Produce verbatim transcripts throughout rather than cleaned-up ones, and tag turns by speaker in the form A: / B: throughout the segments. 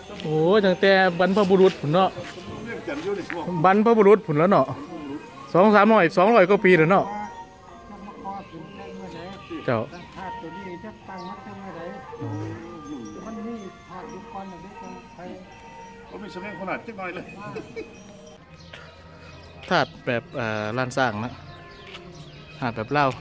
A: โอ้ตั้งแต่บรรพบุรุษผุนเนาะบรรพบุรุษผุนแล้วเนาะสองสามร้อยสองร้อยกว่าปีแล้วเนาะเจ้า
B: มันมีภาคยุคก่อนอย่างนี้ใคร
C: ก็มีแสดงขนาดจักหน่อยเลย
A: ถาดแบบลานสร้างนะถาดแบบเล่า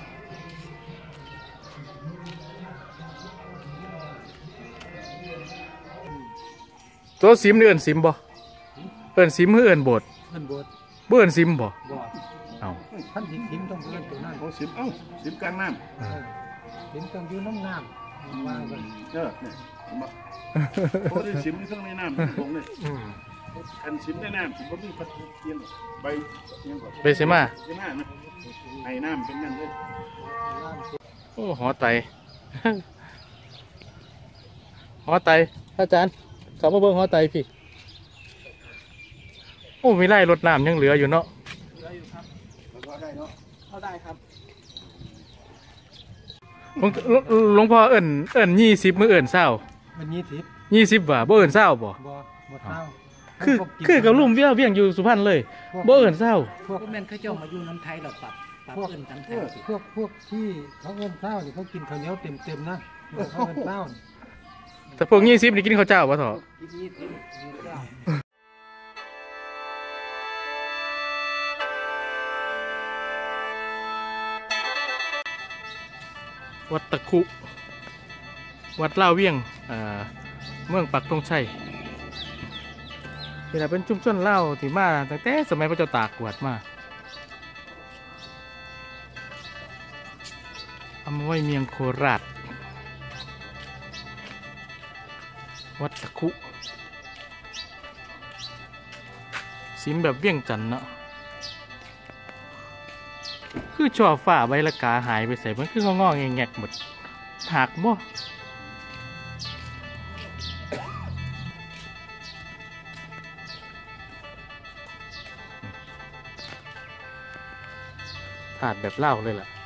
A: ตัวซิมเอื่นซิมบ่เอื่นซิมหรือเอื่นโบด
B: เอินโบด
A: เบื่อซิมบ่
B: เอาท่านสิซิมต้องเอินตัวนั้น
C: เขาซิมเอ้าซิมกลางน้
B: ำซิมต้องอยู่น้ำน้ำว่ากัน
C: เออเนี่ยเขาได้ซิมที่เครื่องในน้ำตรงเลยคันซิมในน้ำซิมก็มีพัดเทียนใบยังก่อน
A: ใบเซม่า
C: เซม่านะไอ้น้ำเป็นนั่นเลย
A: โอ้หอไตหอไตอาจารย์เขามาเบิ่งหอไตพี่โอ้มีไร่รถน้ำยังเหลืออยู่เนาะ
B: เหลืออยู่ครับเขาได้เนาะเขาได้ครับ
A: หลวงพ่อเอิ่นเอิ่นยี่สิบมือเอิ่นเศร้า
B: มันยี่สิบ
A: ยี่สิบบ่บ่เอิ่นเศร้าบ่
B: บ่บ่เศร้า
A: คือคือกับลุ่มเบี้ยเบี้ยงอยู่สุพรรณเลยบ่เอิ่นเศร้า
B: พวกแม่นเขาเจ้ามาอยู่น้ำไทยหรอกปรับปรับเอิ่นน้ำไทยพวกพวกที่เขาเอิ่นเศร้าเนี่ยเขากินข้าวเหนียวเต็มเต็มนะเขาเอิ่นเศร้า
A: แต่พวกยี่สิบนี่กินข้าวเจ้าป่ะเถอะวัดตะคุวัดเล่าเวียงเมืองปักธงชัยนี่แหละเป็นชุมชนเล่าที่มาตั้งแต่สมัยพระเจ้าตากวดมาอำไว้เมียงโคราชวัดตะคุซิมแบบเวียงจันทร์เนาะคือช่อฝ้าใบละกาหายไปใส่มันคืองอๆแงกๆหมดหักบ่ถาดแบบเล่าเลยล่ะ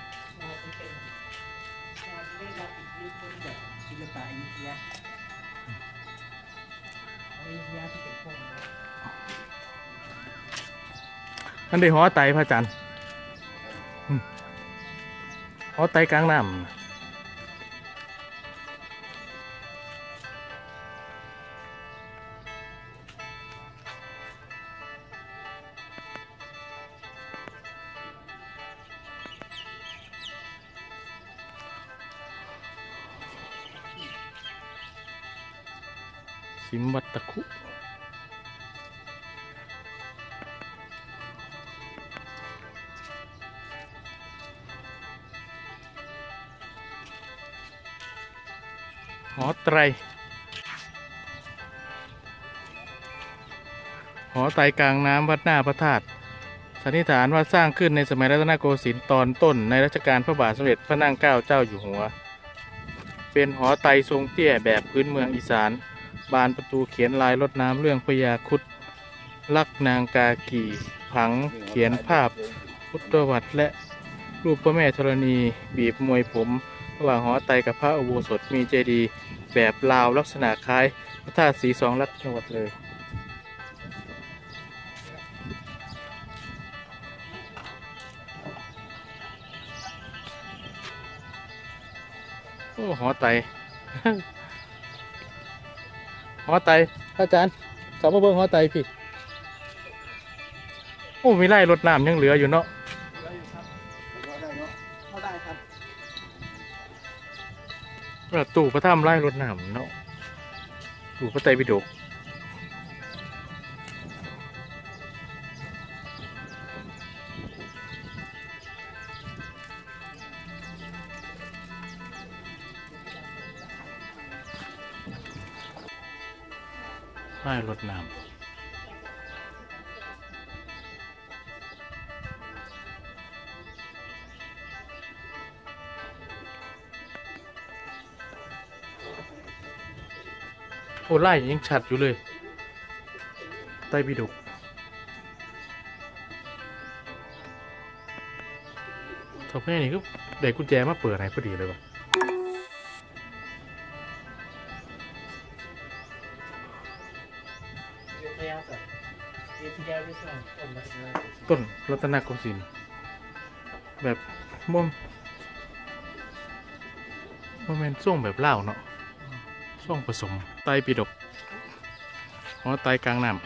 A: นั่นได้หอไตพระจันทร์หอไตกลางน้ำซิมวัดตะคุหอไตรหอไตกลางน้ำวัดหน้าพระธาตุสันนิษฐานว่าสร้างขึ้นในสมัยรัตนโกสินทร์ตอนต้นในรัชกาลพระบาทสมเด็จพระนางเกล้าเจ้าอยู่หัวเป็นหอไตทรงเตี้ยแบบพื้นเมืองอีสานบานประตูเขียนลายรดน้ำเรื่องพญาครุฑลักนางกากีผังเขียนภาพพุทธวัตรและรูปพระแม่ธรณีบีบมวยผมระหว่างหอไตกับพระอุโบสถมีเจดีย์แบบลาวลักษณะคล้ายพระธาตุศรีสองลักษณ์จังหวัดเลยโอ้หอไต หอไตอาจารย์กลับมาเบิ่งหอไตพี่โอ้มีไร่รถน้ำยังเหลืออยู่เนาะตู่พระถ้ำไร่รถน้ำเนาะตู่พระไตรปิฎกไร่รถน้ำโอ้ไล่ยังชัดอยู่เลยไตรปิฎกทำให้นี่ก็ได้กุญแจมาเปิดไหนพอดีเลยวะต้นรัตนโกสินทร์แบบม่วงโมเมนต์ช่วงแบบเล่าเนาะช่วงผสมไตปีดกหัวไตกลางน้ำ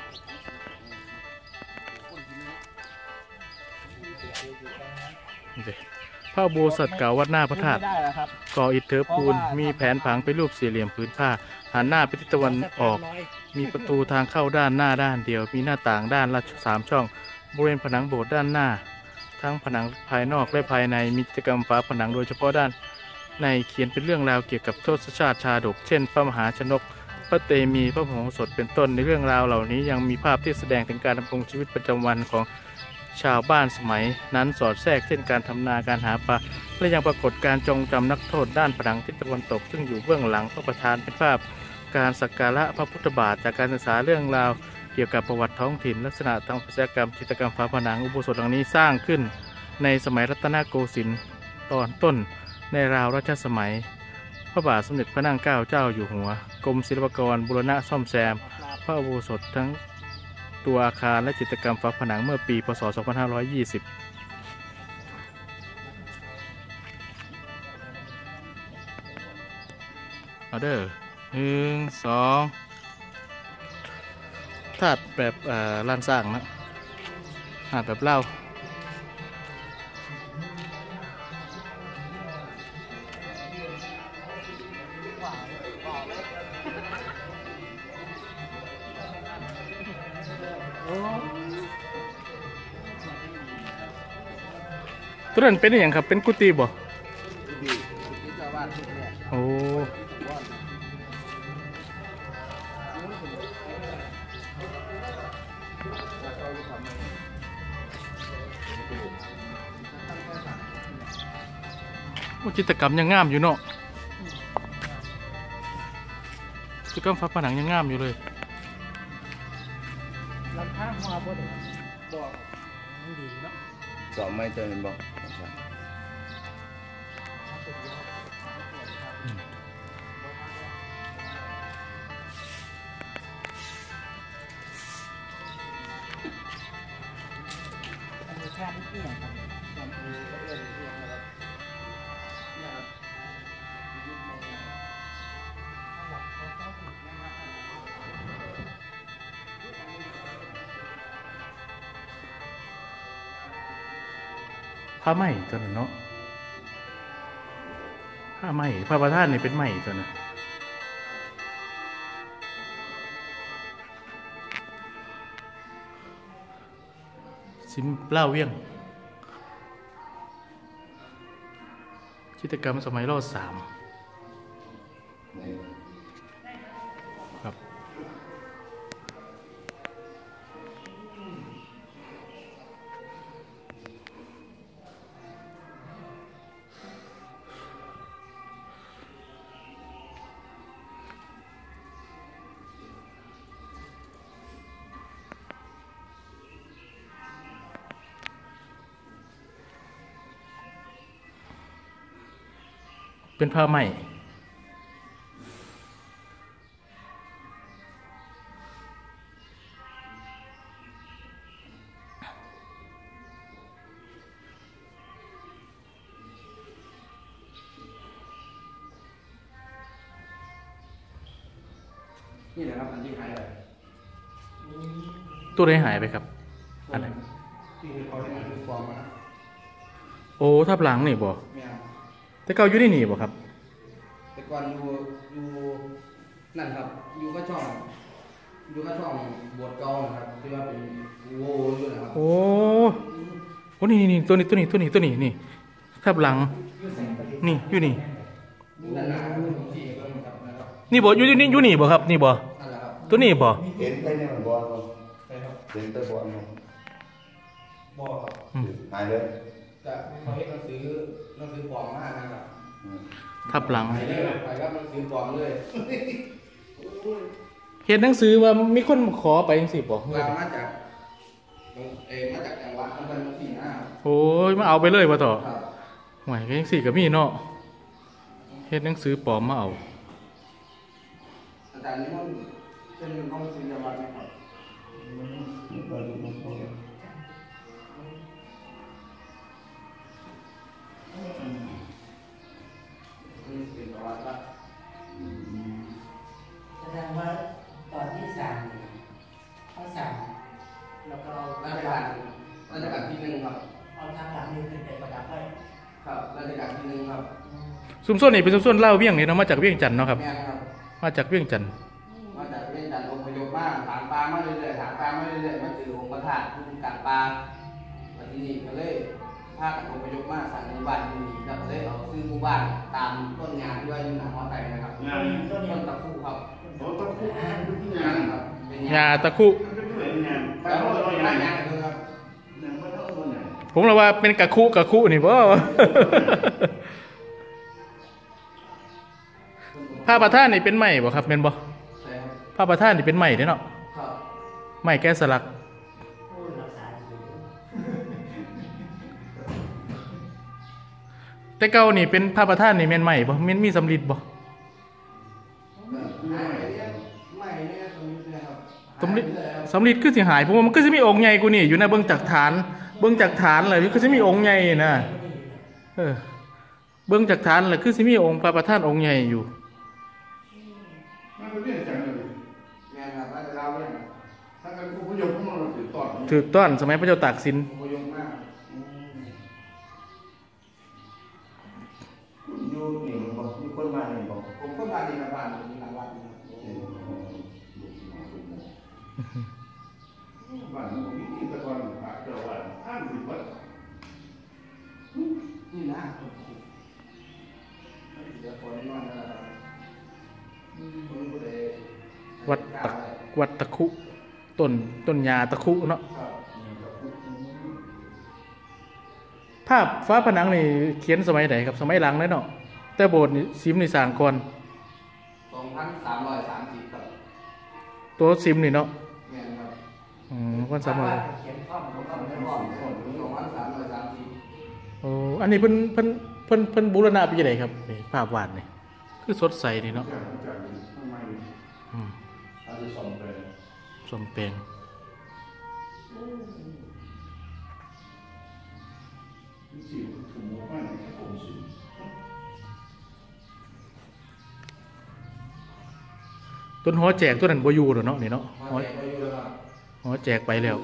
A: พระอุโบสถเก่าวัดหน้าพระธาตุก่ออิฐเถอปูนมีแผนผังเป็นรูปสี่เหลี่ยมผืนผ้าหันหน้าไปทิศตะวันออกมีประตูทางเข้าด้านหน้าด้านเดียวมีหน้าต่างด้านละสามช่องบริเวณผนังโบสถ์ด้านหน้าทั้งผนังภายนอกและภายในมีกิจกรรมฝาผนังโดยเฉพาะด้านในเขียนเป็นเรื่องราวเกี่ยวกับทศชาติชาดกเช่นพระมหาชนกพระเตมีพระมโหสถเป็นต้นในเรื่องราวเหล่านี้ยังมีภาพที่แสดงถึงการดำรงชีวิตประจำวันของชาวบ้านสมัยนั้นสอดแทรกเช่นการทำนาการหาปลาและยังปรากฏการจงจำนักโทษด้านผนังทิศตะวันตกซึ่งอยู่เบื้องหลังพระประธานเป็นภาพการสักการะพระพุทธบาทจากการศึกษาเรื่องราวเกี่ยวกับประวัติท้องถิ่นลักษณะทางศิลปกรรมจิตรกรรมฝาผนังอุโบสถหลังนี้สร้างขึ้นในสมัยรัตนโกสินทร์ตอนต้นในราวรัชสมัยพระบาทสมเด็จพระนางเกล้าเจ้าอยู่หัวกรมศิลปากรบูรณะซ่อมแซมพระอุโบสถทั้งตัวอาคารและจิตรกรรมฝาผนังเมื่อปีพ.ศ. สองพันห้าร้อยยี่สิบเอาเด้อหนึ่งสองถาดแบบลานสร้างนะถาดแบบเล่าตัวนั้นเป็นอย่างครับเป็นกุฏิบ่โอ้จิตรกรรมยังงามอยู่เนาะจิตรกรรมฝาผนังยังงามอยู่เลยลำข้างหัวบ่ได้บอกดีเนาะสอบไม่เจอเห็นบอกผ้าไหมตัวนั้นเนาะผ้าไหมพระประธานนี่เป็นไหมตัวนั้นสินเล่าเวียงจิตรกรรมสมัยรอดสามครับเป็นผ้าไหมนี่แหละครับอันที่หายไปตัวไหนหายไปครับอันไหนที่เขาได้มาคือฟอร์มมาโอ้ทับหลังนี่บ่แต่เก่าอยู่ที่นี่บ่ครับแต่ก่อนอยู่อยู่นั่นครับอยู่ก็ช่องอยู่ก็ช่องบวชเก่านะครับที่ว่าเป็นโว้อยู่นะครับโอ้โหนี่นี่ตัวนี้ตัวนี้ตัวนี้ตัวนี้นี่ทับหลังนี่อยู่นี่นี่บ่อยู่นี่อยู่นี่บ่ครับนี่บ่ตัวนี้บ่เห็นไปเนี่ยบ่เห็นไปบ่บ่ครับหายเลยจะเขาเห็นหนังสือหนังสือปลอมมากนะครับทับหลังไปรับหนังสือปลอมเลยเห็นหนังสือว่ามีคนขอไปยังสิบอกมาจากเอมาจากจังหวัดมันเป็นสี่หน้าโอ้ยมาเอาไปเลยว่าต่อหวยยังสี่กับมีเนาะเห็นหนังสือปลอมมาเอาอาจารย์นี่มันเป็นห้องศิลปะไหมครับ
D: แสดงว่าตอนที่สั่งเขาสั่งแล้วก็ราชการราชการที่หนึ่งครับเอาทางหลังนี้เป็นเป็นประดับไว้ครับราชการที่หนึ่งครับ
A: ซุมโซนนี่เป็นซุมโซนเล่าเวียงนี่เนาะมาจากเวียงจันทน์เนาะครับมาจากเวียงจันทน์
D: มาจากเวียงจันทน์อพยพมาถางปลามาเรื่อยๆถางปลามาเรื่อยๆมาถือองค์พระธาตุที่กัดปลามาที่นี่ก็เลยภาคอพยพมาสั่งหมู่บ้านที่นี่แล้วก็เลยเอาซื้อหมู่บ้านตามต้นงานที่ว่าอยู่หน้าหอไตนะครับต้นต้นตะคุครับ
C: ต้นตะคุเป็นงานครับ
A: งาตะคุผมเราว่าเป็นกะคุกะคุนี่บ่ผ้าประท่านนี่เป็นไม้บ่ครับเป็นบ่ผ้าประท่านนี่เป็นไม้เด้เนาะไม้แกะสลักแต่เก่านี่เป็นผ้าประท่านนี่แม่นไม้บ่แม่นมีสำริดบ่สำริดสำริดคือสิหายผมว่ามันก็จะมีองค์ใหญ่กูนี่อยู่ในเบื้องจากฐานเบื้องจากฐานเลยมันก็จะมีองค์ใหญ่นะเออเบื้องจากฐานเลยคือจะมีองค์พระประธานองค์ใหญ่อยู่ถือต้อนสมัยพระเจ้าตากสิน
C: อยู่นี่บอกมีคนมาเนี่ยบอก
D: ผมคนมาในกระบาลมีหลังวัด
C: บ้านผมมีตะกอนพระเจ้าว่าท่านสิวัด
D: นี่นะเดี๋ยวคนนอนนะ
A: วัดตะวัดตะคุต้นต้นยาตะคุเนาะภาพฟ้าผนังนี่เขียนสมัยไหนครับสมัยหลังเลยเนาะแต่โบสถ์นี่ซิมนี่สร้างก่อน
D: สองพันสามร้อยสามสิบครับ
A: ตัวซิมนี่เนาะอ๋อวันสามร้อยโอ้อันนี้เพิ่นเพิ่นเพิ่นเพิ่นบูรณะไปยังไงครับนี่ภาพวาดนี่คือสดใสนี่เนาะอืมสมเปงต้นหอแจกต้นนั้นบ่อยู่แล้วเนาะนี่เนาะหอหอแจกไปแล้ว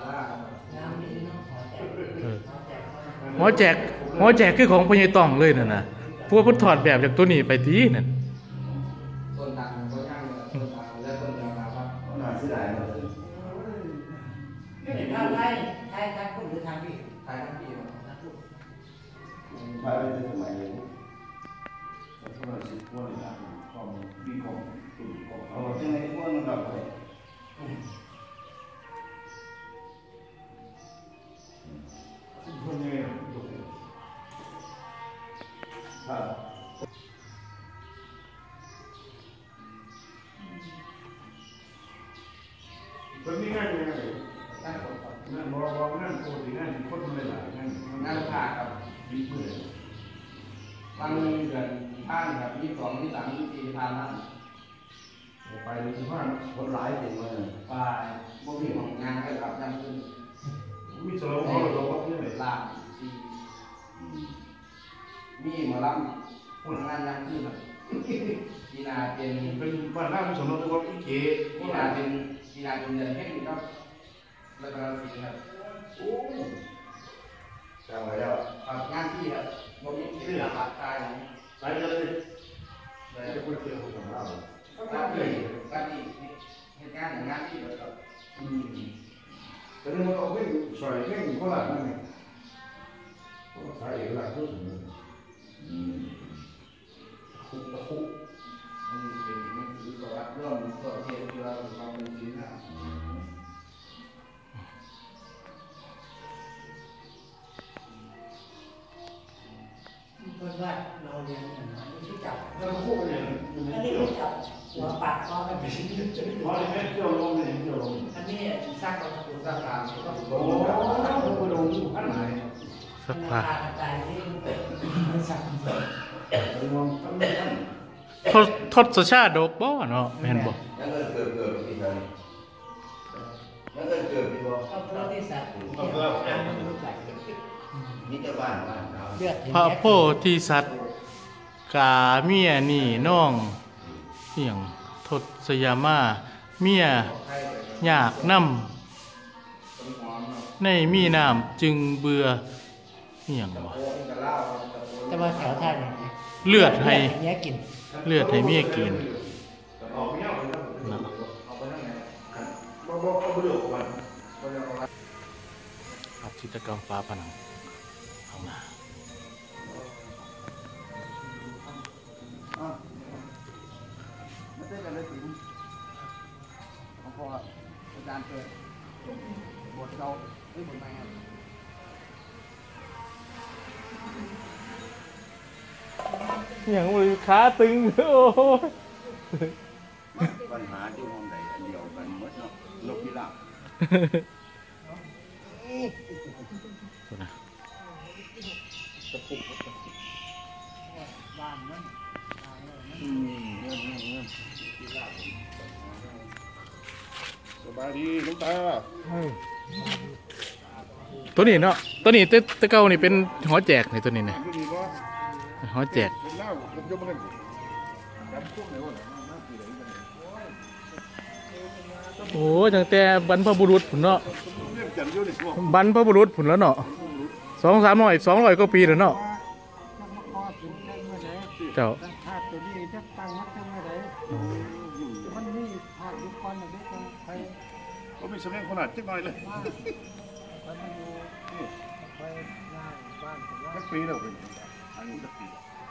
A: หอแจกหอแจกคือของพญายต้องเลยนั่นน่ะพวกเพิ่นถอดแบบจากตัวนี้ไปตีนั่น
D: ต้นดังก็ย่างต้นดังและต้นยาวครับ
C: น่าเสียดายมากเลย
D: นี่ทางไทยไทยทางคนหรือทางพี่ไทยทางพี่นะลูก
C: ไปเป็นสมัยนี้เพราะว่าสิบวันนะของปีของตุ่มของเขาจังไงพวกมันแบบไหนคนนี้ครับคนนี้ง่ายยังไงนั่นนั่นบอกบอกนั่นโคตรง่ายคนไม่หลายนั่น
D: นั่นผ่าครับ
C: มีเพื่อน
D: บางเดือนท่านครับยี่สองยี่สามยี่สี่ท่านนั่น
C: ไปเลยที่บ้านคนหลายเต็มเลย
D: ไปบ่มีของงานให้รับยังขึ้น
C: มีสโลว์เขาเราวัดที่ไหน
D: ลาซีมีหมอลำคนงานยังขึ้นปีนาเป็น
C: เป็นบ้านน้ำสนองตัวพี่เก๋
D: ปีนาเป็นปีนาเป็นเดือนแห่งครับแล้วก็ปีครับ
C: โอ้จำไว้แล้ว
D: งานที่ครับบ่มีที่หลักปัจจัย
C: ไปเลยไปจะพูดเกี่ยวกับเรา
D: ก็เลยก็ดีเหตุการณ์งานที่แบบ
C: อืมแต่เนี่ยมันเอาไปใส่แค่คนละนั่นเองก็ใส่เอกลักษณ์ทุกสิ่งอืม
D: คุกตะคุกอันนี้เป็นหนังสือประวัติเรื่องประเทศที่เราทำเป็นชิ้นนะคนว่าเราเรียนอย่างนั้นที่จับ
C: เราพูดอย่าง
D: อันนี้ไม่จับหัวปากก็ไม่เป็น
C: พอเลยเกี่ยวลงเลยเกี่ยวลง
D: อันนี้สร้างความสุขสร้างการก็
C: โอ้โหไปลงอันไหน
A: สักผ้าทศชาติโดบบ่เนาะแม่นบ่
D: เกิดเกิดที่ไหน
B: โพธิสัตว์
E: นี่จะบ้านบ้านเรา
B: เลือด
A: พระโพธิสัตว์กาเมียนี่น้องเหี่ยงทศยามาเมียยากน้ำในมีน้ำจึงเบื่อเหี่ยงวะ
B: แต่ว่าแถวท่านเนี่ย
A: เลือดให้
B: เนี้ยกิน
A: เลือดให้เมียกินนะภาพจิตรกรรมฟ้าผนังเอามา
D: ไม่ได้กันเลยถึงพออาจารย์เปิดบทเราเฮ้ยบทใหม่ครับ
A: อย่างมือขาตึงโอ้ย
E: ปัญหาที่ห้องใดอันเดียวกันหมดเนาะโลกพิราบ
B: บ้านนั้น
C: อืมเงี้ยเงี้ยเงี้ยสบายดีลุงตา
A: ตัวนี้เนาะตัวนี้ตตะเก้านี่เป็นหอแจกในตัวนี้เนี่ย
C: อยู่นี่ก็
A: หอแจก
C: เป็นเหล้าผมจะมาเล่นรับพวกไหนวะน่าตีไหนกัน
A: โอ้ตั้งแต่บรรพบุรุษผุนเนาะ
C: เรื่องจันทร์อยู่ในพวก
A: บรรพบุรุษผุนแล้วเนาะสองสามร้อยสองร้อยกว่าปีแล้วเนาะ
B: ต้องมาคอถึงได้เมื่อไหร่
A: เจ้า
B: ตั้งธาตุตัวนี้จะตั้งมัดจะเมื่อไหร่มันนี่ธาตุยุคก่อนอย่างนี้ต้องไป
C: ก็มีสมัยขนาดจักหน่อยเลย
B: บ้านไปมาอยู่ไปหน้าบ้านผมว่า
C: สักปีแล้วเป็นอายุสักปี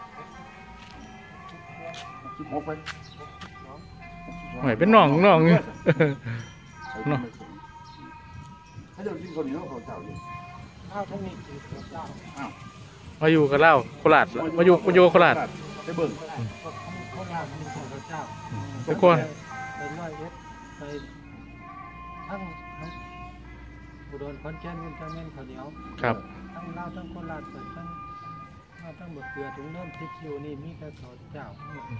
C: สิบหกไป
A: หอยเป็นน่องน่อง
C: เนาะถ้าจะกินคนนี้เขาเจ้าอยู่
B: ข้าวทั้งนี้คือเจ้า
C: อ้าว
A: มาอยู่กับเล่าโคราชมาอยู่มาอยู่โคราช
C: ไปเบิ่ง
B: เขาเขาลามีของเจ้า
A: ทุกคน
B: ไปร้อยเอ็ดไปทั้งอุดรขอนแก่นเงินจำเงินข้าวเหนียว
A: ครับ
B: ทั้งลาวทั้งโคราชเปิดทั้งลาวทั้งบะเกลือถึงเริ่มพริกคิวนี่มีแต่เขาเจ้าทั้งหมด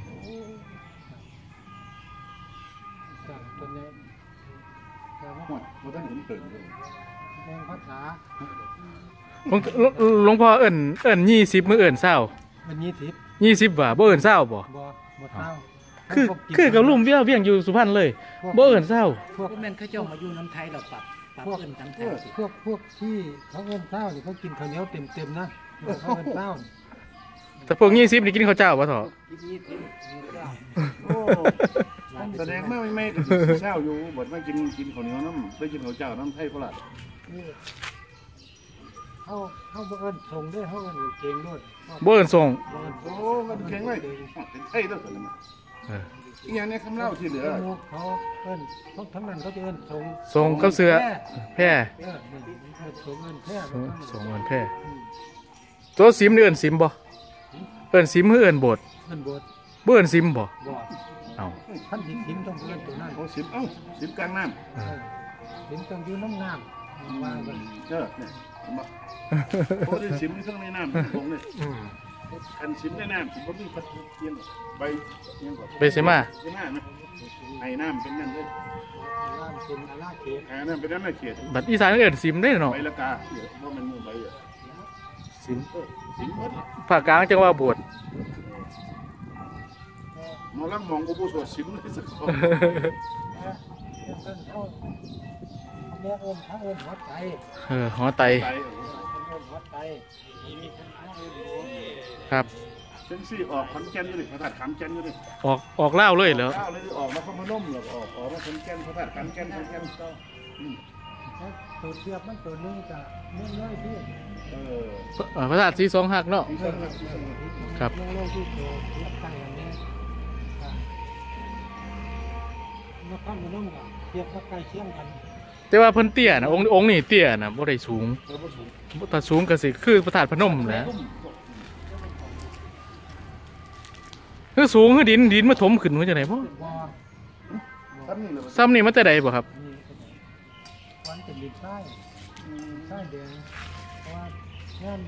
B: เจ้าตัวนี้แต่ว่า
C: หมดเราต้องเห็นตื่นเลย
B: แมงภาษา
A: หลวงหลวงหลวงพ่อเอิ่นเอิ่นยี่สิบมือเอิ่นเศร้า
B: มันยี่สิบ
A: ยี่สิบบ่บ่เอิ่นเศร้าบ่
B: บ่บ่เท่า
A: คือคือกับลุ่มเวี้ยวเวียงอยู่สุพรรณเลยบ่เอิ่นเศร้า
B: พวกแม่นเขาเจ้ามาอยู่น้ำไทยเราปรับปรับเอิ้นตามไทยสิพวกพวกที่เขาเอิ้นเศร้านี่เขากินข้าวเหนียวเต็มเต็มๆนะเขาเอิ้นเศร้า
A: แต่พวกยี่สิบนี่กินข้าวเจ้าบ่เถอะ
B: ยี่สิบเจ้า
C: โอ้แสดงไม่ไม่ไม่ก็เช้าอยู่บดไม่กินกินข้าวเหนียวน้ำได้กินข้าวเจ้าน้ำไทยโคราช
B: นี่เขาเขาบ่เอิ้นส่งด้วยเขาเอิ้นเก่งด้วย
A: บ่เอิ่นส่ง
B: บ่เอิ้น
C: โอ้มันแข็งเลยเป็นไทยด้วยกันมา
A: เออ
C: อีกอย่างนี้คำเล่าที่เหลือ
B: หมู่เขาเอิ้นพวกทั้งนั้นเขาจะเอิ้นส่ง
A: ส่งกับเสือแพร่
B: เออนี่มันเอิ้นส่งเอิ้นแพร่
A: ส่งส่งเอิ่นแพร่ตัวซิมนี่เอิ่นซิมบ่เอิ่นซิมหรือเอิ่นโบด
B: เอิ้นบด
A: บ่เอิ่นซิมบ่
B: บ่
A: เอ้า
B: ท่านสิทิมต้องเอิ้นตัวนั้น
C: เขาสิบเอ้าสิบกลางน้
B: เออทิมต้องอยู่น้ำน้ำว่ากัน
C: ำเออเนี่ยมาเขาได้สิบที่เครื่องในน้ำตรงเนี่ย
A: อืม
C: อันสิบในน้ำสิบก็มีพัดเทียนใบยังก่อน
A: เบซิมา
C: ใช่ไหมนะไอ้น้ำเป็นนั่นเลย
B: น้ำเป็นอาราเขต
C: ไอ้น้ำเป็นนั่นไม่เขียด
A: บัดอีสานเอิ่นซิมได้เนาะ
C: ใบละกาเดี๋ยวว่ามันมือใบอ่ะ
A: ซิม
C: เออสิบหมด
A: ภาคกลางจังว่าโบด
C: มองลังมองกูผู้สวดสิบเลยสักคน
B: เอิ้นเขาแม่เอิ้นเขาเอิ้นหัวใจ
A: เออหอไต
C: ไป
B: เอิ้นหัวใจมีคนเขาเอิ้นหัว
A: ครับ
C: เส้นซี่ออกขอนแก่นอยู่เลยพระธาตุขามแก่นอยู่เลย
A: ออกออกเล่าวเลยเหรอ
C: ข้าวเลยออกมาพนมหรอกออกออกมาขอนแก่นพระธาตุขามแก่นขอนแก่นอืม
B: ตัวเทียบมันตัวนึงกับเมื่อน้อยที่
C: เออ
A: เอ่อพระธาตุสีสองหักเนาะ
C: ที่สองหักที่สองหัก
A: ครับ
B: เรื่องที่ตัวเทียบตั้งอย่างนี้นครพนมกับเทียบกับใกล้เคียงกัน
A: แต่ว่าเพิ่นเตี้ยนะองค์องค์นี่เตี้ยนะบ่ได้สูง
C: เออบ่สูง
A: ถ้าสูงก็สิคือพระธาตุพนมแหละคือสูงคือดินดินมาถมขึ้นว่าจังได๋บ่
B: วอ
C: ซ้ำนี่เลย
A: ซ้ำนี่มันแต่ใดบ่ครับ
B: นี่วันเป็นดินใต้ใต้แดงเพราะว่าแง่น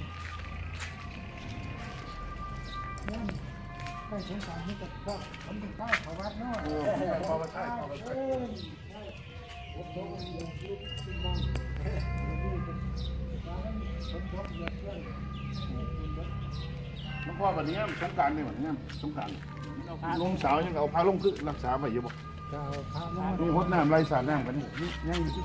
B: แง่นใกล้เคียงกันนี่ก็ก็ผมเป็นใต้เขาวัดเนาะ
C: โอ้พอมาใช่พอมาใช่
B: เ
C: น้องพ่อแบบนี้สงการนี่เหมือนกันสงการลุงสาวยังเอาพาลงคือรักษาไปอยู่บ่ลุงหดน้ำไรสาดน้ำกันนี่ยังอยู่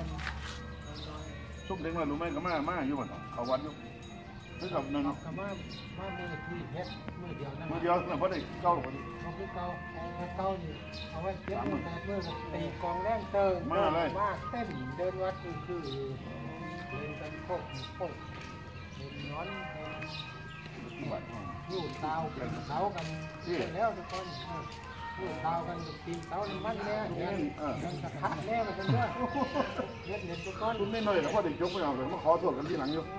C: ชุบเด็กมารู้ไหมก็มามาอยู่บ่เขาวัดอยู่ไม่กับนั่นเนาะ
B: คำว่ามาเมื่อที่เฮ็ดเมื่อเดียวนั่น
C: เมื่อเดียวนะเพราะได้เก้าพอดี
B: เขาคือเก่าเอาเก่านี่เอาไว้เก็บเมื่อแต่เมื่อตีกองแรงเติมมากเต้นเดินวัดคือคือเดินกันโคกโคกเดินย้อนอยู่เตาเป็นเสากันแล้วทุกคนอยู่เตากันปีนเสามันแน่เนี่ยมันกระทะแน่มาเป็นเรื่องเฮ็ดเห็นทุกคน
C: คุณไม่น้อยแต่พ่อได้ยกไม่เอาเลยมาขอโทษกันที่หลังอยู่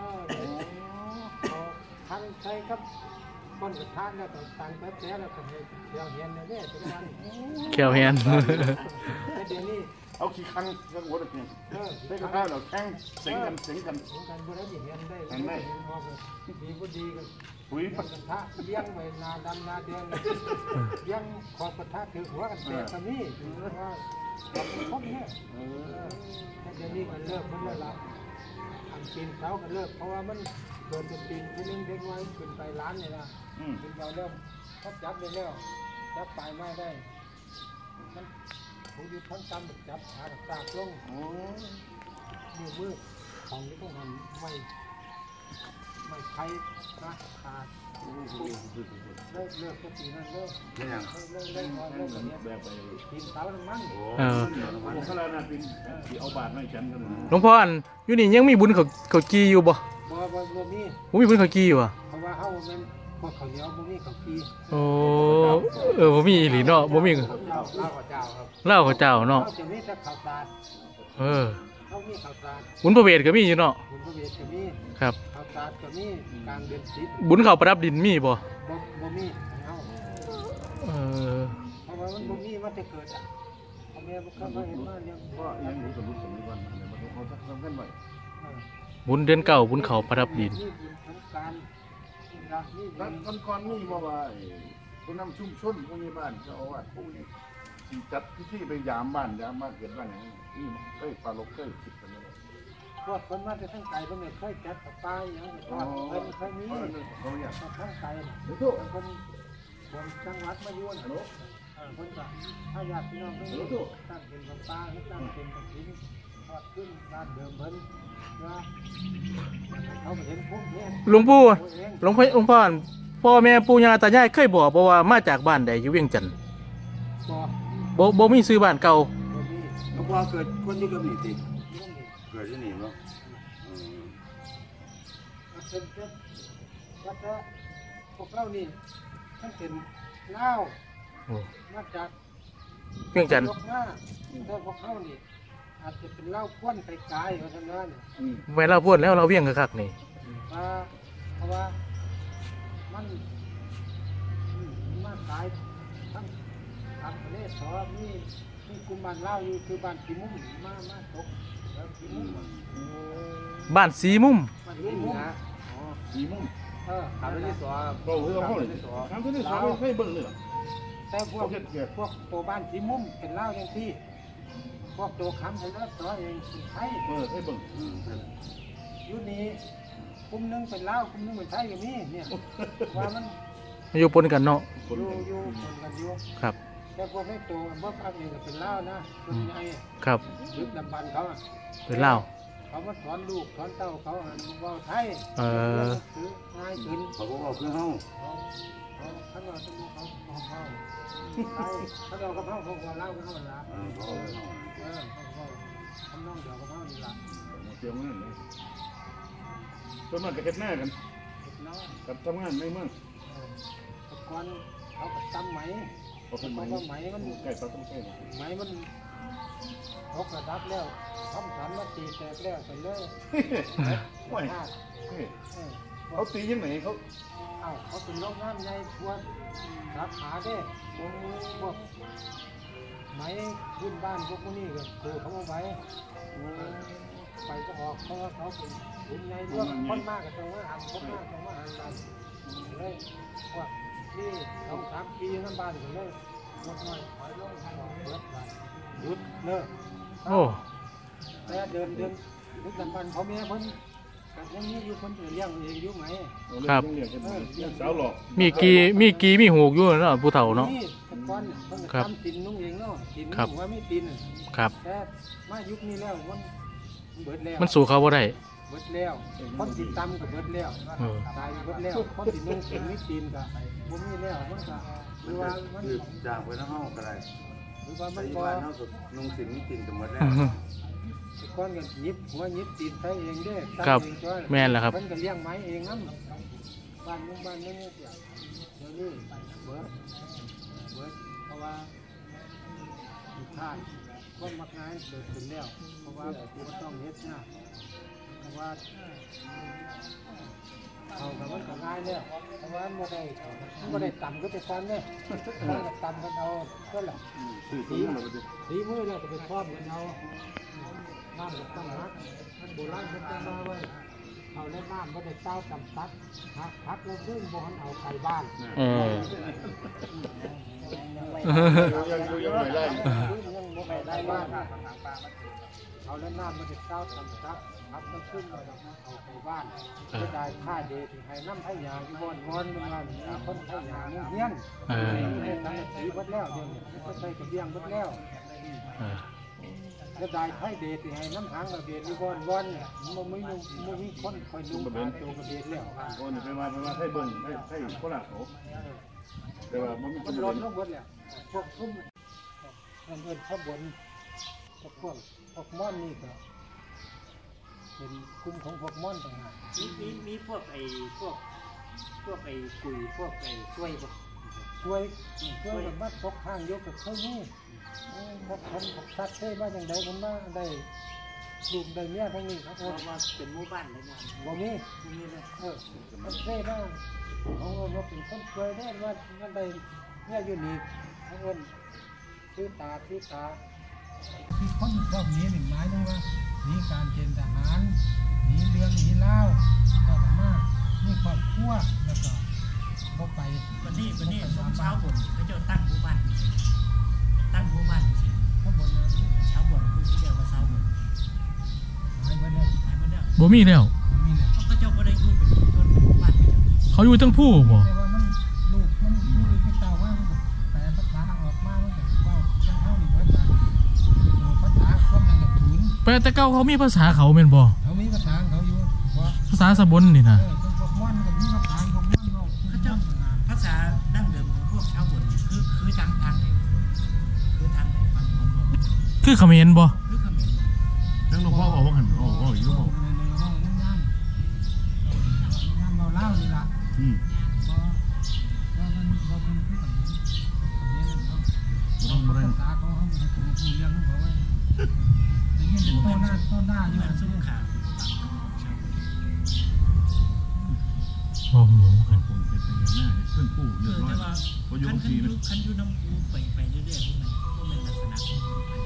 B: ทางใช้ครับบนกระทะแล้วก็ตังแป๊บแป๊บแล้วก็เดี๋ยวเห็นเนี่ยทุกวัน
A: เขียวเฮียน
B: แต่เดี๋ยวนี้
C: เอาขี้คันกันหัวตะเกียง
B: เออ
C: ได้กระทะเราแข่งเสียงกันเสียงกัน
B: ถึงกันบ่ได้เห็นได้เห็นได้ดีก็ดีกัน
C: ปุ๋ย
B: กระทะเลี้ยงไว้นาดำนาแดงเลี้ยงขอบกระทะถือหัวกันแต่ก็มีว่าครบเนี่ยแต่เดี๋ยวนี้มันเลิกมันเลิกละทำปีนเสาก็เลิกเพราะว่ามันโดนจะปีนทีนึงเด็กไว้ขึ้นไปร้านเนี่ยนะเป็นเราเริ่มเขาจับได้แล้วจับปลายไม้ได้มันผู้ยึดทั้งกำจับขาตากลงมือมือของนี้ต้องทำไม่ไม่ใช้นะขาดเลิกเลิกก็ปีนั้นเลิก
E: นี่ยัง
B: เลิกเลิกเลิกเลิกแบบนี้
C: แบบไป
B: ปีนเสาน้ำมัน
A: เออ
C: ผมก็แล้วนะเป็นที่เอาบาทไม่ฉันกัน
A: หลวงพ่ออันอยู่นี่ยังมีบุญเขาเขาจีอยู่บ่
B: บ่บ่บ่มี
A: ผมมีบุญเขาจีอยู่อ่ะ
B: เพราะว่าเฮามันพวกข้าวเหนียวบ่มีข้าวกี
A: โอ้เออบ่มีอีหลีเนาะบ่มี
B: เจ้าข้าวเจ้าครับ
A: เหล้าเขาเจ้าเนาะ
B: เขาจะมีแต่ข้าวสาร
A: เออ
B: เขามีข้าวสาร
A: บุญพระเวทก็มีอยู่เนาะ
B: บุญพระเวทก็มี
A: ครับ
B: ข้าวสารก็มีกลางเดือนสิบ
A: บุญเขาประดับดินมีบ่
B: บ่บ่มีเอา
A: เออ
B: เพราะว่ามันบ่มีมันจะเกิดอ่ะพ่อแม่บ่เคยเห็นมาเนี่ย
C: ก็ยังรู้สมุดสมุดวันเนี่ยมันเขาทำกันไว้
A: บุญเดือนเก่าบุญเขาประดับดิน
B: นี่บุญสงกรานต์นี่ละนี่บุ
C: แล้ว
B: ญ
C: ก่อนก่อนนี่บอกว่าผู้นำชุมชนผู้ใหญ่บ้านเจ้าอาวาสผู้นี้จัดพิธีไปยามบ้านยามบ้านเกิดบ้านอย่างนี้นี่เคยปลาลกเคยคิดกันเลย
B: พวกคนมาจะทั้งไก่เพิ่นเนี่ยเคยจัดกับปลาอย่างนี้ทอดเพิ่นเคยมี
C: เขาอยาก
B: มาทั้งไก่
C: เดี๋ยวทุก
B: คนคนจังหวัดมาอยู่น่ะ
C: ฮัลโหล
B: เออคนก็ถ้าอยากพี่น้องเพิ่นตั้งเป็นกับปลาหรือตั้งเป็นกับหินทอดขึ้นบ้านเดิมเพิ่นว่าเขาเห็นพุ่มเห็น
A: หลวงปู่
B: ตัวเอง
A: หลวงพ่อหลวงพ่อพ่อแม่ปู่ย่าตายายเคยบอกบ่ว่ามาจากบ้านใดอยู่เวียงจันทน์
B: บ่
A: บ่บ่มีซื้อบ้านเก่า
B: บ่มี
E: หลวงพ่อเกิดคนที่กับนี่สิ
B: บ่มี
E: เกิดที่นี่เนาะอืม
B: เป็นเป็นวัดละพวกเรานี่ทั้งเป็นเล่าว
A: โอ้
B: มาจาก
A: เวียงจันทน์
B: ยกหน้าแต่พวกเขานี่อาจจะเป็นเหล้าควนไกลๆว่าซั่นนั้น
A: แม่เราพูดแล้วเราเวียงคักๆนี่
B: ว่าเพราะว่ามันอืมมาขายทั้งทั้งประเทศสอมีมีกลุ่มบ้านเล่าวอยู่คือบ้านสีมุ้งมามาตกแล้วสีมุ้งอะ
A: บ้านสีมุม
B: บ้านสีมุ้งนะ
C: สีมุ่ง
B: เออ
D: ถามที่สอง
C: เราเรื่องเขาเลยทำที่นี่สองไม่เบิ่งเลย
B: แต่พวกพวกตัวบ้านสีมุ้งเป็นเล่าวอย่างที่พวกตัวคำเป็นเล่าวสอเองเป็นไทย
C: เออให้เบิ่ง
B: ยุคนี้กลุ่มหนึงเป็นเล่าวกลุ่มหนึงเป็นไทยอย่างนี้เนี่ยว่ามัน
A: อยู่ปนกันเนาะ
B: อยู่อยู่คนกันอยู่
A: ครับ
B: แต่พวกนี้ตัวพวกอันนี้ก็เป็นเล่าวนะคนใหญ่
A: ครับ
B: ยึดดำบันเขาอะ
A: เป็นเหล้า
B: เขามาสอนลูกสอนเต้าเขาอ่านว่าไทย
A: เออ
B: ถือง่ายขึ้น
E: เขาก็บอกคือเฮา
B: เขาเขาเขาเราต้องเขาเขาเขาไทยเขาเรากับเขาเขาเขาเล่ากับเขาละ
E: เออเขาบอกคือเฮา
B: เออเขาเขาทำน้องเดียวกับเขานี่ละ
C: เตรียมงานเลยส่วนมากจะเฮ็ดหน้ากัน
B: เด็กน้อย
C: กับทำงานในเมือง
B: เออแต่ก่อนเขาก็ตำไหม
C: เขาเป็นไหมใกล้ปลาต้องใกล้
B: ไหมมันหกระดับแล้วทำสันมาตีแตกแล้วไปเลย
C: โอ้ย
B: ห้า
C: เฮ้ย
B: เออ
C: เขาตียังไงเขา
B: เอ้าเขาเป็นโรงงานใหญ่พวกสาขาเด้พวกพวกไหมพื้นบ้านพวกนี้ก็คือเขาเอาไว้ไปก็ออกเพราะว่าเขาเป็นเป็นใหญ่เรื่องคนมากกับตรงว่าหันคนมากตรงว่าหันกันเลยพวกนี่สองสามปีน้ำบ้านก็เลยลดน้อยถอยลงของเบิดไปหยุดเลิกไป
A: โอ้
B: แต่เดินเดินดึกดำบรรพ์พ่อแม่เพิ่นก็ยังมีอยู่เพิ่นเลี้ยงเองอยู่ไหม
A: ครับ
C: เลี้ยงเลี้ยงสาวหลอก
A: มีกีมีกีมีหูกอยู่เนาะผู้เฒ่าเนาะ
B: นี่แต่ก่อนเพิ่นก็
A: ครับ
B: ทำตินนุ่งเองเนาะติน
A: ครับ
B: นุ่งว่ามีติน
A: ครับ
B: แต่มายุคนี้แล้วมันเบิดแล้ว
A: มันสู่เขาบ่ได้
B: เบิดแล้วคนติดตามก็เบิดแล้ว
A: เออ
B: ตายเบิดแล้วคนติดนุ่งเป็นมีตินก็บ่มีแล้วมันก็หรือว่ามัน
E: คือจากไปทั้งห้องก็ได้
B: หรือว่า
E: ไป
B: มัน
E: ที่
B: บ่
E: บ้านเขาก็นุ่งสินนี่กินกันหมดแล้ว
B: แต่ก่อนก็หยิบหัวหยิบตินใช้เองเด้
A: ครับ
B: ตั้งเองจ้อย
A: แม่นแล้วครับ
B: เพิ่นก็เลี้ยงไม้เองนำบ้านนึงบ้านนึงเนี่ยเดี๋ยวนี้เบิดเบิดเพราะว่าทุกท่านคนมักงานเกิดขึ้นแล้วเพราะว่าบ่ต้องเฮ็ดยากเพราะว่าเอาแต่มันก็ง่ายแล้วเพราะว่ามันบ่ได้มันบ่ได้ต่ำก็แต่ก่อนเนี่ยมันก็ต่ำกันเอาก็แหละ
C: คือตัวนั้นเราไปดู
B: สีมือแล้วก็ไปครอบกันเอาน้ำก็ต้องฮักมันโบราณมันจะมาไว้เอาแล้วน้ำมันได้เต้าจำตักฮักฮักแล้วซึ่งบ่หันเอาไก่บ้าน
A: เออ
C: ยังยังไม่ได้
B: ยังบ่ให้ได้บ้านเอาแล้วน้ำมันได้เต้าจำตักฮักมันซึ่งเอาเอาไก่บ้านจะได้ค่าเดชให้น้ำไผ่ยางวอนวอนมันว่าคนไผ่ยางเฮี้ยน
A: เออ
B: ให้ตั้งสีเบิดแล้วเดี๋ยวนี้ก็ใส่กระเบียงเบิดแล้ว
A: เออ
B: จะได้ไผ่เดชให้น้ำหางกระเบียงวอนวอนเนี่ยมันไม่นุ่งมันมีคนคอยนุ่งผ้าตัวกระเบียงแล้ว
C: โอ้นี่ไปมาไปมาให้เบิ่งให้ให้โคราชเขาแต่ว่ามัน
B: มันล้นลงหมดแล้วพวกทุ่มเงินเงินข้าวบนพวกพวกพวกม่อนนี่ก็เป็นกลุ่มของพวกม่อนต่างหาก
F: มีมีมีพวกไอ้พวกพวกไอ้กุยพวกไอ้ช่วยป่ะ
B: ช่วยช่วยแบบว่าตกข้างยกกับเขานี่พวกคนพวกสัตว์เท่บ้านอย่างใดผมว่าได้ลูกได้เมียทั้งนี้ครับ
F: เพราะว่าเป็นหมู่บ้านเลยนะ
B: บ่มี
F: พวกนี้เลย
B: เออมันเท่บ้างเขาเอิ้นว่าเป็นคนช่วยได้ว่ามันได้เนี่ยอยู่นี่เขาเอิ้นซื้อตาซื้อตาที่คนชอบหนีหนึ่งไม้นึงว่าหนีการเกณฑ์ทหารหนีเรื่องหนีเล่าก็มานี่ครอบครัวแล้วก็บ่ไป
F: วันนี้วันนี้ช่วงเช้าบ่นเขาจะตั้งหมู่บ้านตั้งหมู่บ้านสิ
B: ข้างบนนะ
F: เช้าบ่นคือที่เดียวกับเช้าบ่น
B: หายไปเลย
F: หายมาแล้ว
A: บ่มีแล้ว
B: มันมีแหละ
F: เขาก็เจ้าก็ได้อยู่เป็นชุมชนเป็นหมู่บ้านไปแล้ว
A: เขาอยู่ทั้งผู้บ่
B: แต่ว่ามันลูกมันมีลูกที่เต่าว่ามันก็แปลภาษาออกมามันก็เว้าจังเฮานี่เบิดบาดโอ้ภาษาความนั่นก็ศูนย์
A: แปลแต่เก่าเขามีภาษาเขาแม่นบ่
B: เขามีภาษาของเขาอยู่ว่า
A: ภาษาสะบนนี่
B: เอ
A: นะ
B: อจังพวกม่อนก็มีภาษาของม่อนเว้า
F: เขาเจ้าภาษาดั้งเดิมของพวกเช้าบ่นคือคือทางทางไหนคือทางไหนฟังผมบอก
A: คือเขมรบ่
F: คือเขมร
C: ทั้งหลวงพ่อบอกว่าหันโอ้โหอยู่
B: เว้าในในเว้าในงานงานเว้าเล่าวนี่ล่ะ
C: อืม
B: บ่บ่มันบ่มันคือกันนี้
C: บ่ต้องบ่ได้
B: ภาษาเขาเขาไม่ให้ผู้เลี้ยงของเขาไว้ได้ยินเป็นโต้หน้าโต้หน้าอยู่
F: เหมือน
B: ซุ่
F: ซุ้
B: ม
F: มขาว
A: บ่หมูกัน
C: ผมเป็นอย่างหน้าเพื่อนผู้
F: เอ
C: เรีย
F: อบ
C: ร้อย
F: แต่ว่า
C: พออยู่
F: คัน
C: บาง
F: คัน
C: ที
F: อ
C: นะ
F: ยูคันอยูน้ำปูไปไปเรื่อยๆพวกมันพวกมันลักษณะของมันไป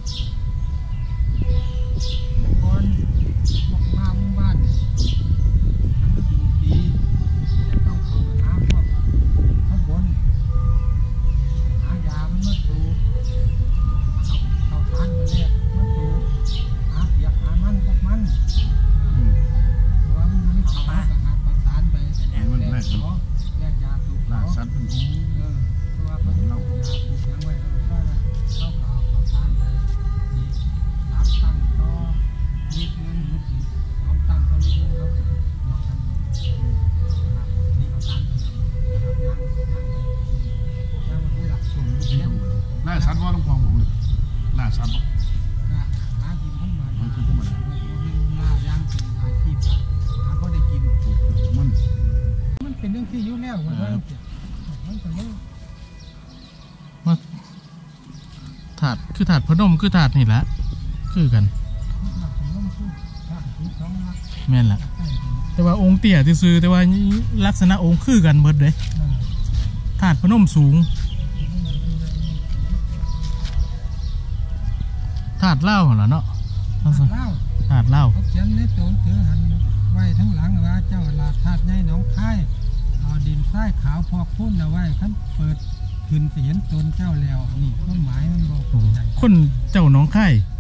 B: ก่อนพวกมาหมู่บ้านเนี่ยมันก็อยู่ดีแต่ต้องเข้าไปหาพวกข้างบนหายามันมาสูบเข้าทานมาแลกมาสูบหาเปียกหามันพวกมันเพราะว่ามันไม่เข้ามาก็หาประสานไปแลกแลกเขาแลกยาสูบ
C: ล่า
B: เขา
C: สัตว์เป็นโอ้
B: เออเพราะว่าเขาจะเอายาปลูกยังไว้แล้วก็เข้าข่าวข่าวสารไปนี่รับตั้งต่อนิดนึงนิดนึงน้องตั้งต่อนิดนึงแล้วน้องทำนะครับนี่ข่าวสารไปแล้วนะครับย่างย่างไปย่างมันผู้หลักส่งลูกเลี้ยง
C: ล่าสัตว์ว่าหลวงพ่อบอกเลยล่าสัตว์บอก
B: ก็หากินมันมาหากินมันมาล่าย่างเป็นอาชีพนะหาก็ได้กิน
C: มัน
B: มันเป็นเรื่องที่ยุ่งแล้วมันว่ามันก็ไม่
A: ว่าถาดคือถาดพนมคือถาดนี่แหละคือกัน
B: หลักของมันคือถ้าถือสองหลัก
A: แม่นล่ะ
B: ใกล้กัน
A: แต่ว่าองค์เตี้ยซื่อๆแต่ว่าลักษณะองค์คือกันเบิดเด้
B: อ่า
A: ถาดพนมสูงถาดเหล้าเหรอเนาะ
B: เล่า
A: ถาดเหล้า
B: เขาเขียนในตัวถือหันไว้ทั้งหลังว่าเจ้าลาธาตุใหญ่หนองคายเอาดินทรายขาวพอกพุ่นเอาไว้ขั้นเปิดขึ้นสิเห็นตนเจ้าแล้วนี่ความหมายมันบอกใจ
A: คนเจ้าหน้องไข่
B: เ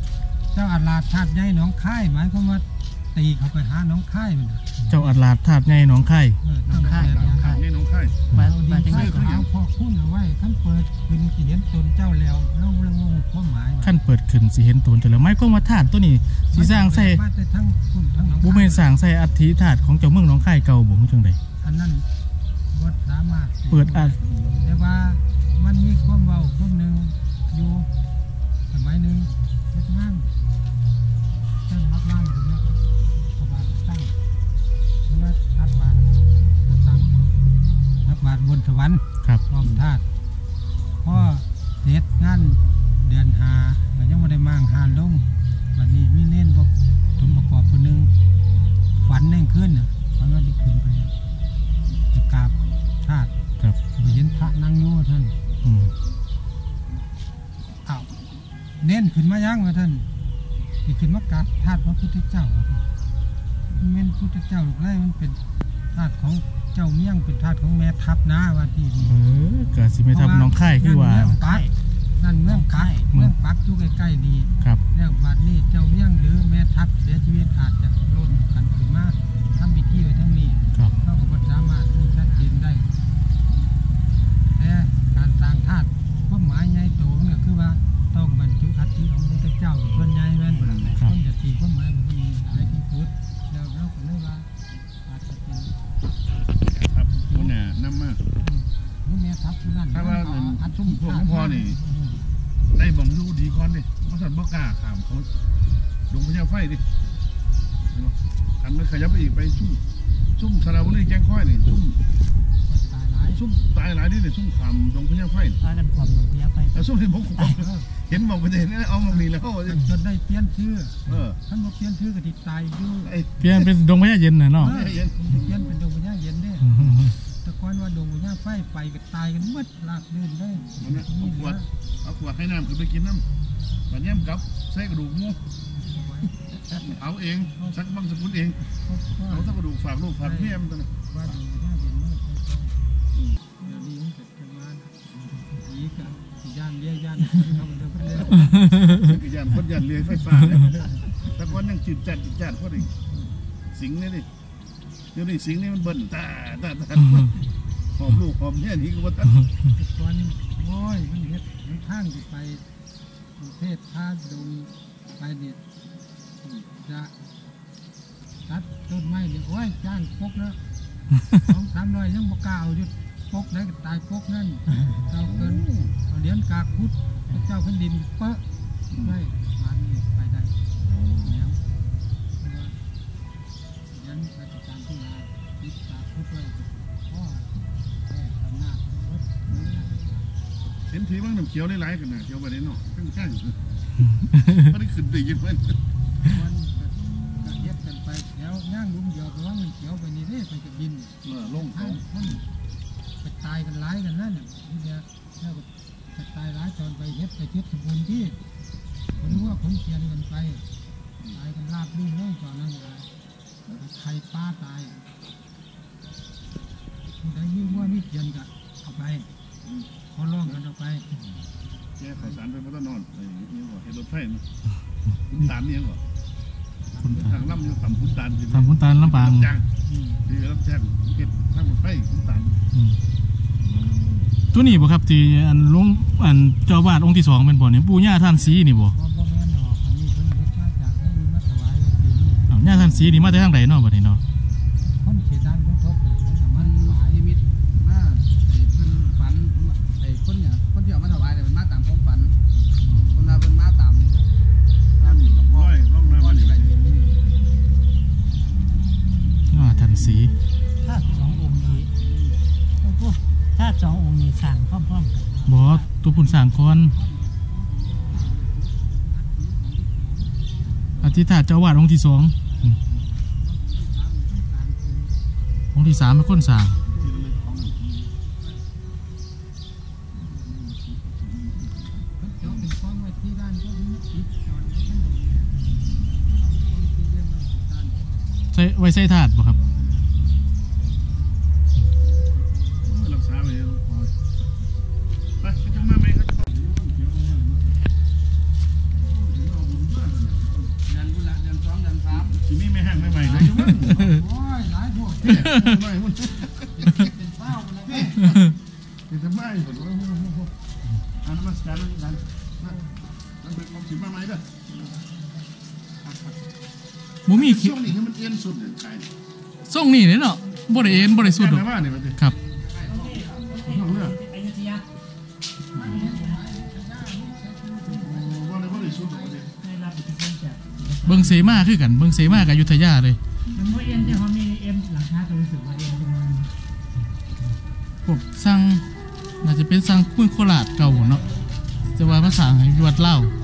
B: เจ้าอาลาธาตุใหญ่หนองคายหมายความว่าตีเขาไปหาหนองคายมันน่ะ
A: เจ้าอัดลาดธาตุใหญ่หนองไข่
B: เออตั้งแต่
C: น้องไข่นี่น้องไข่
F: มา
B: เอาดี
F: มาจัง
B: ไว้
F: ซี่
B: ก็เอาพอคุ้นเอาไว้ท่านเปิดขึ้นสิเห็นตนเจ้าแล้วแล้วเรื่องงงความหมาย
A: ขั้นเปิดขึ้นสิเห็นตนจะแล้วไม่ก็มาธาตุตัวนี้สิสร้างใส่
B: มาแต่ทั้งคุณทั้งหนอง
A: บ่แม่นสร้างใส่อัฐิธาตุของเจ้าเมืองหนองไข่เก่าบ่ฮู้จังได๋
B: อันนั้นวัดสามารถ
A: เปิดอัด
B: แต่ว่ามันมีความเว้าความหนึ่งอยู่สมัยหนึ่งเฮ็ดงานตั้งรับงานถึงแล้วประบาทตั้งหรือว่ารับบาทตั้งรับบาทบนสวรรค์
A: ครับ
B: พร้อมธาตุพ่อเสร็จงานเดือนหาก็ยังไม่ได้มางหานลงวันนี้มีเน้นบอกสมประกอบคนหนึ่งฝันแน่งขึ้นน่ะฝันว่าได้ขึ้นไปไปกราบธาตุ
A: ครับ
B: ไปเห็นพระนั่งอยู่ท่าน
A: อืม
B: อ้าวเน้นขึ้นมายังวะท่านที่ขึ้นมากราบธาตุพระพุทธเจ้ามันเป็นพุทธเจ้าหรือไรมันเป็นธาตุของเจ้าเมี่ยงเป็นธาตุของแม่ทัพนะว่าที่นี่
A: เออก็สิไม่ทำหนองไข่คือว่า
B: เมืองปักนั่นเมืองปักเมืองปักอยู่ใกล้ๆนี่
A: ครับ
B: แล้วบัดนี้เจ้าเมี่ยงหรือแม่ทัพเสียชีวิตอาจจะล้นกันขึ้นมาทำพิธีไว้ทั้งนี้
A: ครับ
B: เขาก็บ่สามารถรู้ชัดเจนได้แต่การสร้างธาตุความหมายใหญ่โตเนี่ยคือว่าต้องบรรจุอัฐิของพระพุทธเจ้าส่วนใหญ่แม่นบ่ล่ะคนจะตีความหมายมันก็มีหลายที่สุดแล้วเราก็เลยว่าอาจจะเป็น
C: ครับผู้น่ะนำมา
B: หรือแม่ทัพผู้นั้น
C: ถ้าว่าเป็น
B: อัดซุ่ม
C: พวกหลวงพ่อนี่ ได้บ่งอยู่ดีก่อนดิมาสั่นบ่กล้าขามเขาดงพญาไฟดิอันมันขยับไปอีกไปซุ่มซุ่มสระบุรีแจ้งค่อยนี่ซุ่ม
B: ตายหลาย
C: ซุ่มตายหลายนี่นี่ซุ่มขามดงพญาไฟ
F: พากันความลงเพียไป
C: แล้วซุ่มที่ผมเห็นบอกประเด็นนี้เอามามีแล้ว
B: จนได้เปลี่ยนชื่อ
C: เออ
B: ท่านบอกเปลี่ยนชื่อก็ติดตายอยู่
C: ไอ้
A: เปลี่ยนเป็นดงพญาเย็นน่ะเนาะ
B: เออเปลี่ยนเป็นดงพญาเย็นเด้แต่ก่อนว่าดงพญาไฟไปก็ตายกันหมดลากลื่นได้
C: มันน่ะ
B: นี่
C: เอาข
B: เห
C: ว
B: ลื
C: ด
B: อ
C: เอาขวดให้น้ำคือไปกินน้ำบัดย่ำกับใส่กระดูกงูเอาเองสักบางสกุลเอง เอาถ้ากระดูกฝากลูกฝากเมียมันตัวนั้น
B: ว่าดงพญาเย็นมันก็เดี๋ยวนี้มันก็จะมาอีกอ่ะสิย่านเลี้ยย่านเขาเดินไปเรื่อย
C: คือยานคนยานเรือไฟฟ้าเนี่ยแต่ก่อนยังจืดจัดจืดจัดพอดีสิงนี่ดิเดี๋ยวนี้สิงนี่มันเบิ่นตาตาตาหอมลูกหอมเนี่ยนี่ก็ว่าตัน
B: แต่ก่อนโอ้ยมันเฮ็ดมันข้างที่ไปกรุงเทพท่าดงไปเนี่ยจะตัดต้นไม้เนี่ยโอ้ยจ้างปกแล้วสองสามร้อยยังบ่กล้าเอาอยู่ปกได้ก็ตายปกนั่นเราเกินเอาเหรียญกากพุทธพระเจ้าแผ่นดินเปะไม่มานี่ไปได้แล้วเพราะว่าเหรียญราชการที่มาติดกากพุทธไว้พ่อแค่อำนาจรถ
C: เห็นทีบ้างน้ำเขียวหลายๆกันนะเขียวไปได้เนาะข้างๆไม่ได้ขึ้นตีกันมัน
B: มันก็เฮ็ดกันไปแถวย่างลุมเดียวก็ว่ามันเขียวไปนี่เด้ไปกับบิน
C: เออลง
B: ท่า
C: เขา
B: นท่านไปตายกันหลายกันนั่นน่ะนี่เดียวแล้วก็ไปตายหลายตอนไปเฮ็ดไปเฮ็ดสมบูรณ์ที่ผมรู้ว่าผมเขียนกันไปตายกันลาบลื่นเลยตอนนั้นเลยใครป้าตายได้ยิ่งว่านี่เขียนกันเอาไปขอร้องกันเอาไป
C: แกข่าวสารไปพัฒนอนไอ้นี่ว่าเห็นรถไฟนะคุณตาลนี่ว่าทางล่ำอยู่ต่ำคุณตาล
A: ทำคุณตาลลำปาง
C: จ้าง
B: อืม
C: ที่รับจ้างเก็บทางรถไฟคุณตาล
A: อืมตัวนี้บ่ครับที่อันหลวงอันเจ้าอาวาสองค์ที่สองเป็นบ่เนี่ยปู่ย่าท่านสีนี่บ่
B: บ่บ่แม่นดอกอันนี้เพิ่นเฮ็ดมาจากให้อื่นมาถวายไว้ที่นี่
A: อ้าวย่าท่านสีนี่มาแต่ทางใดเนาะบัดนี้เนาะ
B: คนเขตด้านคนทบน่ะมันสามารถถวาย
D: นิมิตมาไอ้เพิ่นฝันไอ้คนเนี่ยคนที่เอามาถวายเนี่ยมันมาตามความฝันคนเราเป็นมาตามตามหลวงพ่อ
C: ร้อยร่องน้ำ
D: ก้อ
C: มัน น
D: ที่ไหลเวียนนี่
A: ย่าท่านสี
F: ถ้าสององค์นี้โอ้โหถ้าสององค์นี้สั่งพร้อมๆกัน
A: บ่ตัวปุ่นสร้างก่อนอธิษฐานเจ้าอาวาสองค์ที่สองอืมองค์ที่สามเป็นคนสร้าง
B: เจ้าเป็นความไว้ที่ด้านก็มีจิตจอดไว้ข้างบนคนที่เรียนมาด้าน
A: ใช้ไว้ใส่ถาดบ่ครับ
C: รักษาไว้พอไปจะมาไหมเขาจะ
B: โอ้ยหลายพวก
C: ไม่มัน
B: เป็นเป้าเลยแม่
C: เป็นทำไมผมว่าอันนั้นมาสการนั่นนั่นนั่นเป็นความสิมาไหมเด้อ
A: บ่มี
C: ช่วงนี้คือมันเอียนสุดเลยใช่
A: ส่งนี่เนาะบ่ได้เอ็นบ่ได้สุดหรอก
C: ว่าเนี่ยมันจะ
A: ครับ
C: น้องเลือก
F: อยุธยา
C: ว่าในว่าในสุดเลย
F: ได้รับอิทธิพลจาก
A: เบิ่งเสมาคือกันเบิ่งเสมากับอยุธยาเลย
F: มันว่าเอ็นแต่พอมีเอ็มหลังคาก็รู้สึกว่าเอ็นเป็นมัน
A: พวกสร้างน่าจะเป็นสร้างพุ่นโคราชเก่าเนาะจะว่าภาษาให้วัดเล่าว